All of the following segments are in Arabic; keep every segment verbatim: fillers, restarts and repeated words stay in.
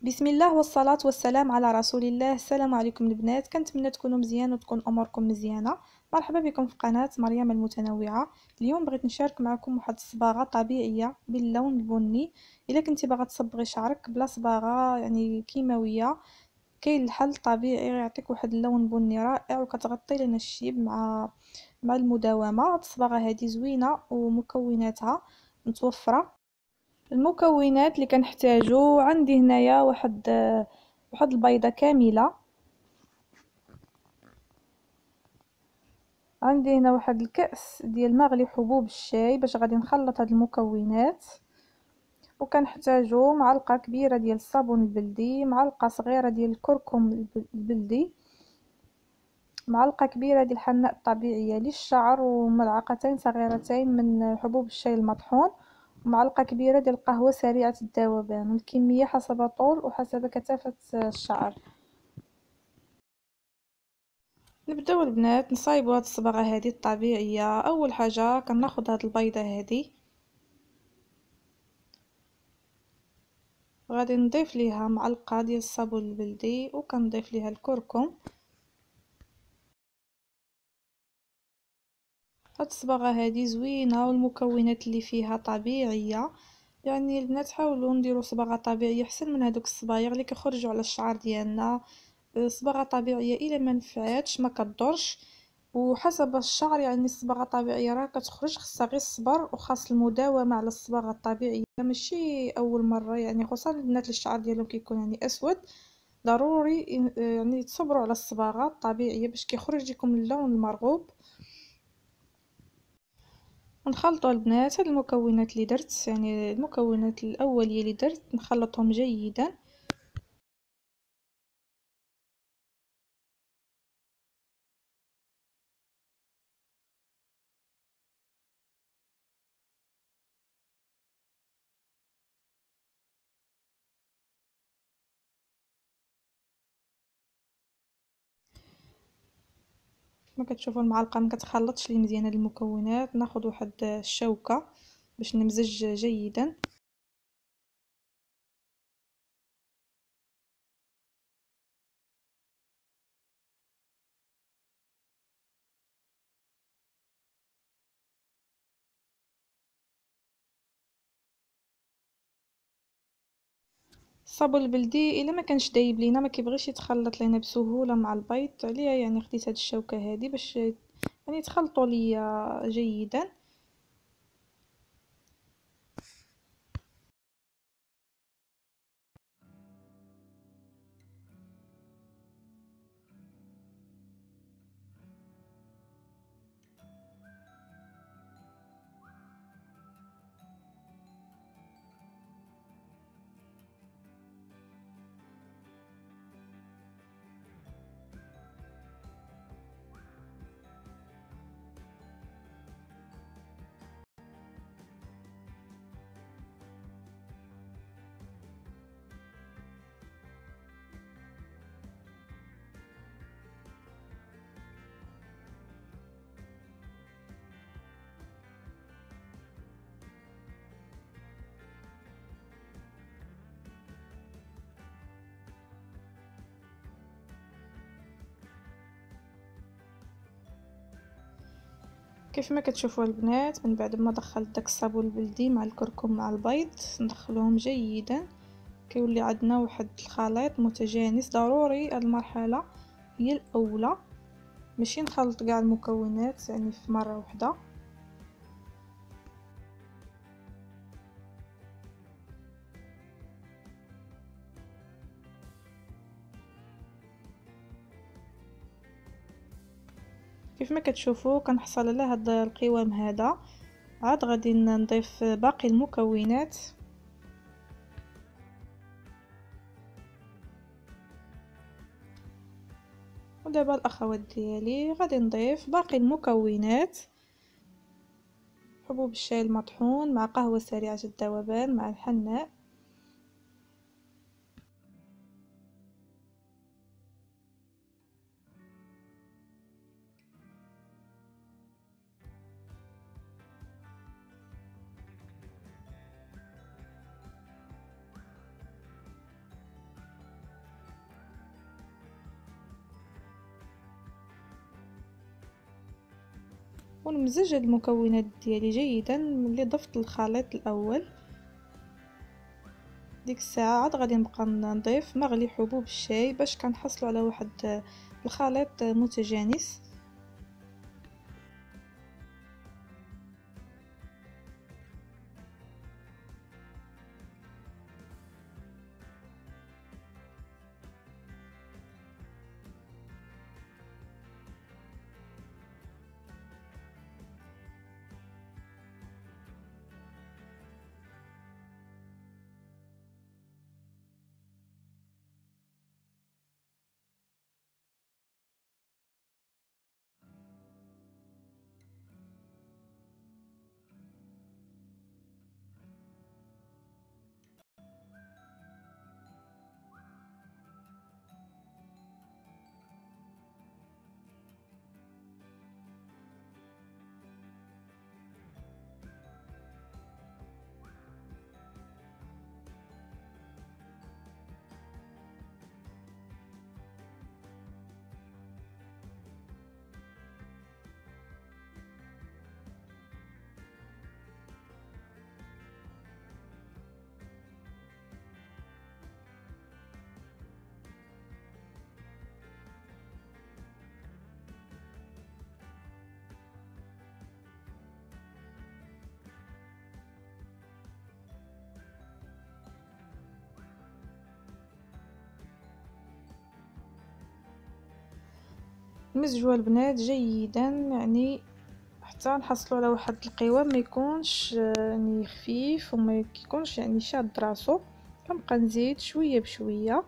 بسم الله والصلاة والسلام على رسول الله. السلام عليكم البنات، كنتمنى تكونوا مزيان وتكون اموركم مزيانه. مرحبا بكم في قناه مريم المتنوعه. اليوم بغيت نشارك معكم واحد الصباغه طبيعيه باللون البني. الا كنتي باغا تصبغي شعرك بلا صباغه يعني كيماويه، كاين الحل طبيعي يعطيك واحد اللون بني رائع وكتغطي لنا الشيب مع مع المداومه. الصباغه هذه زوينه ومكوناتها متوفره. المكونات اللي كنحتاجو عندي هنايا واحد واحد البيضه كامله، عندي هنا واحد الكأس ديال مغلي حبوب الشاي باش غادي نخلط هاد المكونات، وكنحتاجو معلقه كبيره ديال الصابون البلدي، معلقه صغيره ديال الكركم البلدي، معلقه كبيره ديال الحناء الطبيعيه للشعر، وملعقتين صغيرتين من حبوب الشاي المطحون، ومعلقه كبيره ديال القهوه سريعه الذوبان. الكميه حسب الطول وحسب كثافه الشعر. نبداو البنات نصايبو هاد الصباغه هذه الطبيعيه. اول حاجه كناخذ هاد البيضه هذه، غادي نضيف ليها معلقه ديال الصابون البلدي وكنضيف ليها الكركم. هاد الصباغه هذه زوينه والمكونات اللي فيها طبيعيه، يعني البنات حاولوا نديروا صباغه طبيعيه احسن من هذوك الصبايغ اللي كيخرجوا على الشعر ديالنا. صباغه طبيعيه الا ما نفعاتش ما كتضرش، وحسب الشعر يعني الصباغه الطبيعيه راه كتخرج، خصها غير الصبر وخاص المداومه على الصباغه الطبيعيه، ماشي اول مره، يعني خصوصا البنات اللي الشعر ديالهم كيكون يعني اسود، ضروري يعني تصبروا على الصباغه الطبيعيه باش كيخرج لكم اللون المرغوب. نخلطوا البنات هاد المكونات اللي درت، يعني المكونات الاوليه اللي درت نخلطهم جيدا. كما كتشوفوا المعلقه ما كتخلطش لي مزيان هاد المكونات، ناخذ واحد الشوكه باش نمزج جيدا. الصابون البلدي الا ما كانش دايب لينا ما كيبغيش يتخلط لينا بسهوله مع البيض، عليها يعني خديت هاد الشوكه هذه باش يعني تخلطوا ليا جيدا. كيف ما كتشوفوا البنات، من بعد ما دخلت داك الصابون البلدي مع الكركم مع البيض ندخلوهم جيدا، كيولي عندنا واحد الخليط متجانس. ضروري هاد المرحله هي الاولى، ماشي نخلط كاع المكونات يعني في مره واحده. كيف ما كتشوفوا كنحصل على هاد القوام هذا. عاد غادي نضيف باقي المكونات. ودابا الاخوات ديالي غادي نضيف باقي المكونات، حبوب الشاي المطحون مع قهوه سريعه الذوبان مع الحناء. ونمزج هاد المكونات ديالي جيدا. ملي ضفت الخليط الاول ديك الساعه عاد غادي نبقى نضيف مغلي حبوب الشاي باش كنحصلوا على واحد الخليط متجانس. مزجوا البنات جيدا، يعني حتى نحصلوا على واحد القوام ما يكونش يعني خفيف وما يكونش يعني شاد راسو. كنبقى نزيد شويه بشويه.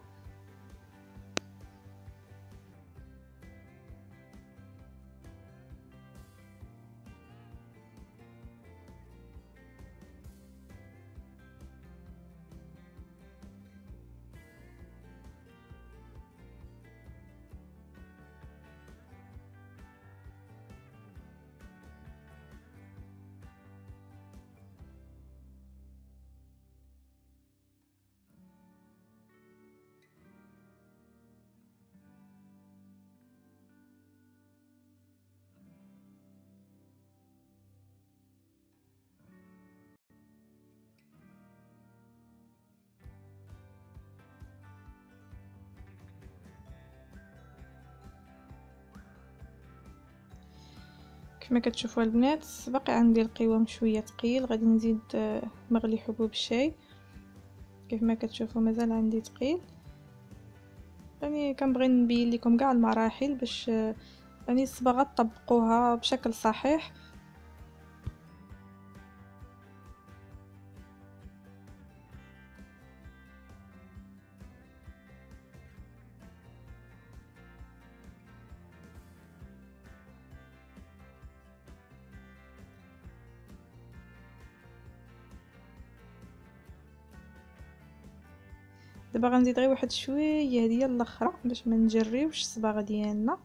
كما كتشوفوا البنات باقي عندي القوام شويه ثقيل، غادي نزيد مغلي حبوب الشاي. كيف ما كتشوفوا مازال عندي ثقيل، يعني كنبغي نبين لكم كاع المراحل باش يعني الصباغه تطبقوها بشكل صحيح. دابا غنزيد غير واحد شويه ديال الاخرى باش ما نجريوش الصباغه ديالنا.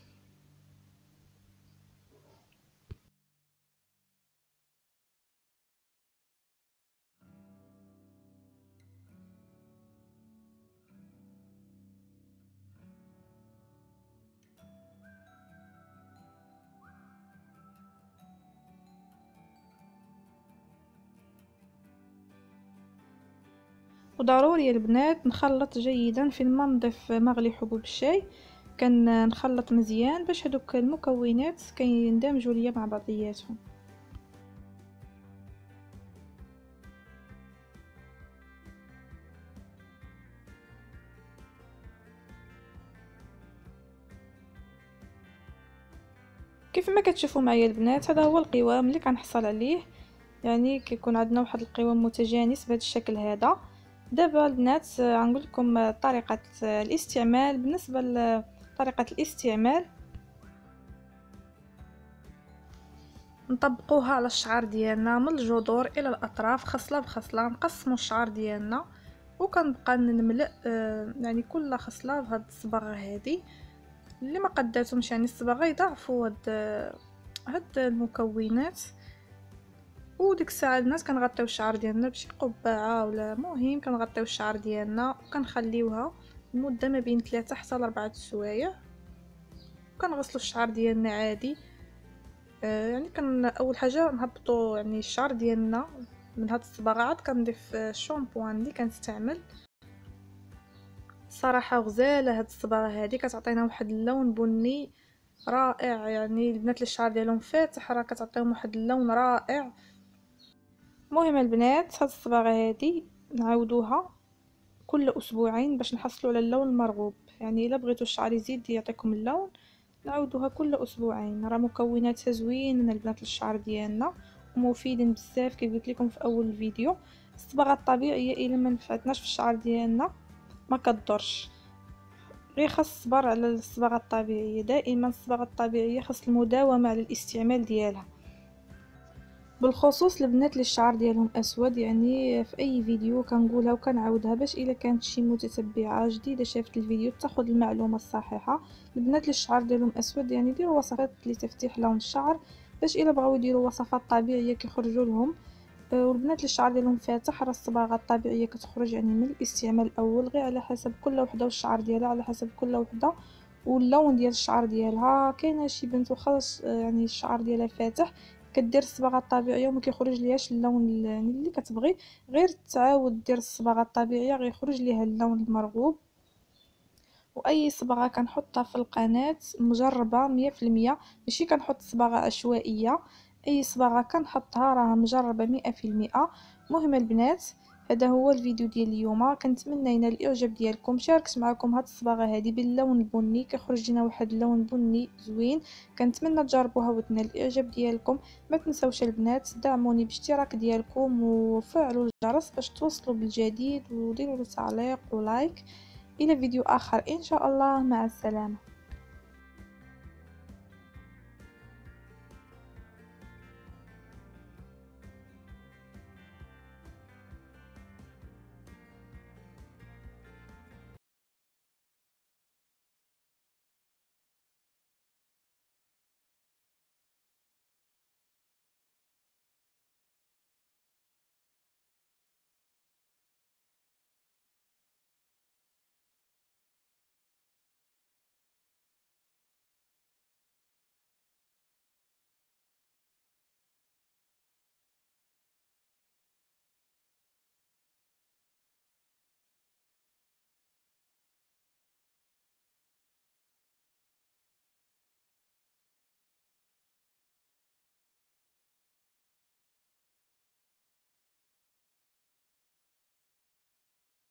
وضروري البنات نخلط جيدا في ما نضيف مغلي حبوب الشاي، كنخلط مزيان باش هذوك المكونات كيندمجوا ليا مع بعضياتهم. كيف ما كتشوفوا معايا البنات هذا هو القوام اللي كنحصل عليه، يعني كيكون عندنا واحد القوام متجانس بهذا الشكل هذا. دابا البنات غنقول لكم طريقه الاستعمال. بالنسبه لطريقه الاستعمال نطبقوها على الشعر ديالنا من الجذور الى الاطراف خصله بخصله. نقسموا الشعر ديالنا وكنبقى نملأ يعني كل خصله بهاد الصباغه هذه. اللي ما قداتهمش يعني الصباغه يضاعفوا هاد هاد المكونات. وديك الساعه الناس كنغطيو الشعر ديالنا بشي قبعه ولا مهم كنغطيو الشعر ديالنا وكنخليوها لمده ما بين ثلاثة حتى لأربعة سوايع. كنغسلوا الشعر ديالنا عادي آه، يعني كان اول حاجه نهبطوا يعني الشعر ديالنا من هاد الصباغات. كنضيف الشامبو اللي كنستعمل. صراحه غزاله هاد الصباغه هادي، كتعطينا واحد اللون بني رائع. يعني البنات اللي الشعر ديالهم فاتح راه كتعطيهم واحد اللون رائع. المهم البنات، هاد الصباغه هادي نعاودوها كل اسبوعين باش نحصلوا على اللون المرغوب. يعني الا بغيتوا الشعر يزيد يعطيكم اللون، نعاودوها كل اسبوعين. راه مكوناتها زوينين البنات للشعر ديالنا ومفيدين بزاف كيف قلت لكم في اول الفيديو. الصباغه الطبيعيه الا ما نفعتناش في الشعر ديالنا ما كضرش، غير خاص الصبر على الصباغه الطبيعيه. دائما الصباغه الطبيعيه خاص المداومه على الاستعمال ديالها. بالخصوص البنات اللي الشعر ديالهم اسود، يعني في اي فيديو كنقولها وكنعاودها باش الا كانت شي متتبعه جديده شافت الفيديو تاخذ المعلومه الصحيحه. البنات اللي الشعر ديالهم اسود يعني يديروا وصفات لتفتيح لون الشعر باش الا بغاو يديروا وصفات طبيعيه كيخرجوا لهم. آه، والبنات اللي الشعر ديالهم فاتح راه الصباغه الطبيعيه كتخرج يعني من الاستعمال الاول، غير على حسب كل وحده والشعر ديالها، على حسب كل وحده واللون ديال الشعر ديالها. كاينه شي بنت واخا يعني الشعر ديالها فاتح كدير الصباغه الطبيعيه وما كيخرج ليهاش اللون اللي اللي كتبغي، غير تعاود دير الصباغه الطبيعيه غيخرج ليها اللون المرغوب. واي صباغه كنحطها في القناه مجربه مية في المية، ماشي كنحط صباغه عشوائيه. اي صباغه كنحطها راها مجربه مئة في المئة. مهم البنات، هذا هو الفيديو ديال اليوم. كنتمنى ينال الاعجاب ديالكم. شاركت معكم هاد الصباغه هذه باللون البني، كيخرج لنا واحد اللون بني زوين. كنتمنى تجربوها وتنال الاعجاب ديالكم. ما تنسوش البنات دعموني باشتراك ديالكم وفعلوا الجرس باش توصلوا بالجديد، وديروا لي تعليق ولايك. إلى فيديو آخر إن شاء الله. مع السلامة.